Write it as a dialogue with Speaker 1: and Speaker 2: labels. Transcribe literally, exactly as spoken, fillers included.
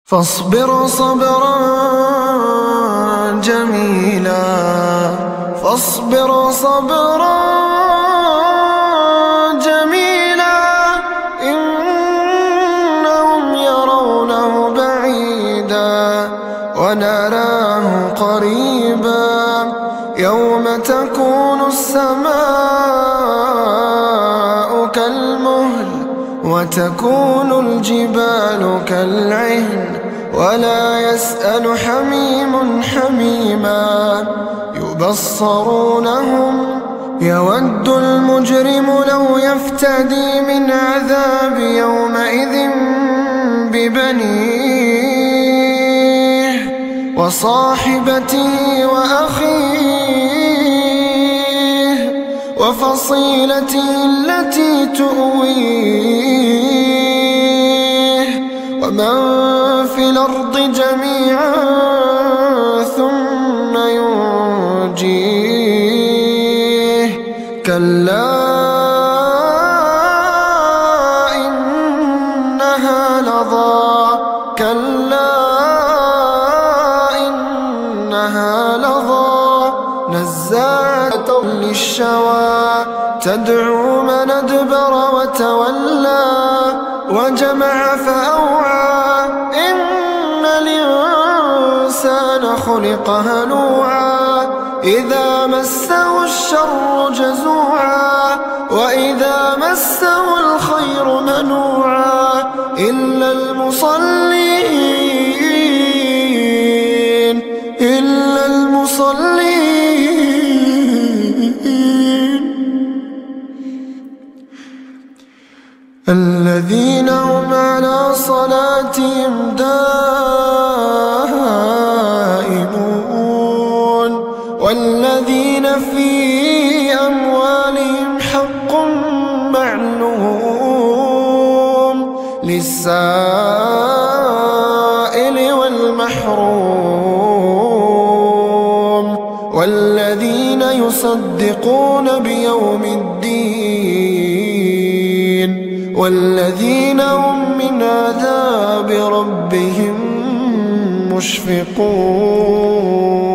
Speaker 1: فاصبر صبرا جميلا فاصبر صبرا جميلا إنهم يرونه بعيدا ونراه قريبا يوم تكون السماء كالمهل وتكون الجبال كالعهن ولا يسأل حميم حميما يبصرونهم يود المجرم لو يفتدي من عذاب يومئذ ببنيه وصاحبته وأخيه وفصيلته التي تؤويه ومن في الأرض جميعا ثم ينجيه كلا إنها لظى كلا إنها لظى نزاعة للشوى تدعو من أدبر وتولى وجمع فأوعى إن الإنسان خلق هلوعا إذا مسه الشر جزوعا وإذا مسه الخير منوعا إلا المصلين إلا المصلين الذين هم على صلاتهم دائمون والذين في أموالهم حق معلوم للسائل والمحروم والذين يصدقون بيوم الدين والذين هم من عذاب ربهم مشفقون.